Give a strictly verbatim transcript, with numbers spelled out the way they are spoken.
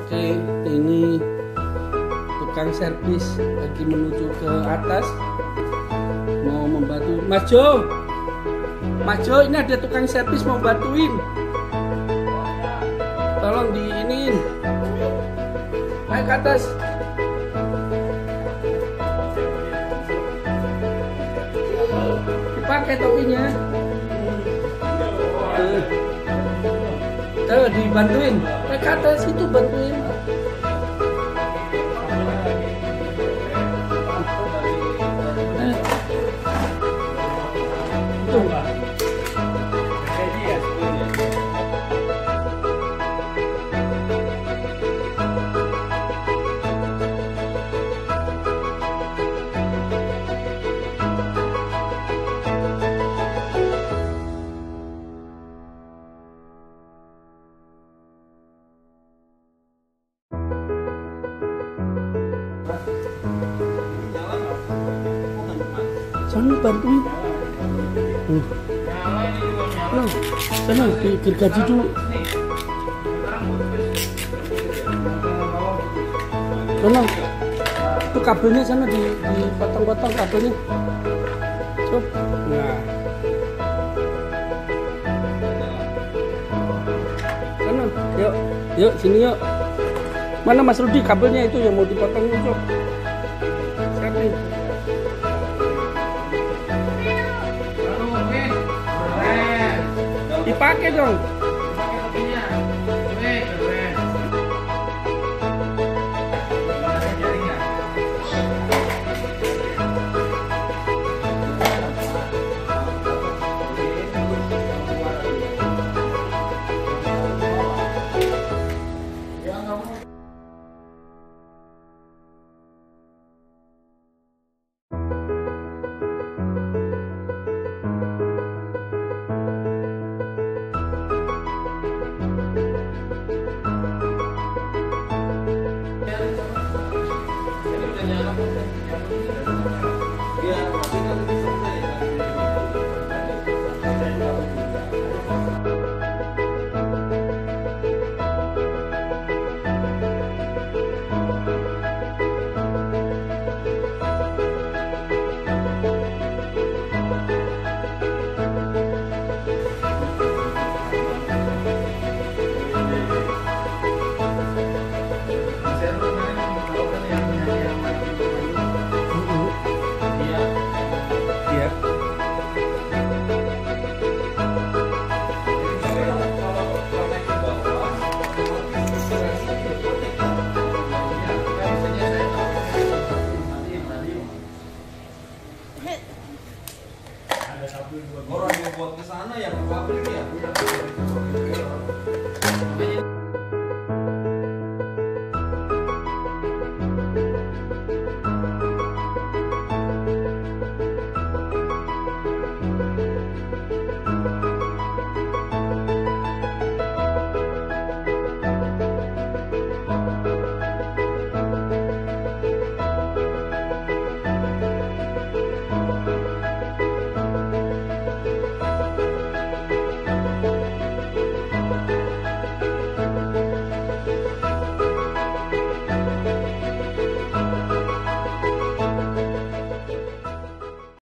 Oke, ini tukang servis lagi menuju ke atas mau membantu Mas Jo. Mas Jo, ini ada tukang servis mau bantuin. Tolong diinin. Naik ke atas. Dipakai topinya. Tuh, Tuh dibantuin. Naik ke atas itu bantuin. Tuh. Sana bantuin. Uh. Nah, sana gergaji dulu. Sana, itu kabelnya sana di dipotong-potong kabelnya. Cuk. Nah. Sana, yuk, yuk sini yuk. Mana Mas Rudi kabelnya itu yang mau dipotong itu? Siapa ini? Dipakai dong. Orang yang buat ke sana ya ke pabrik ya.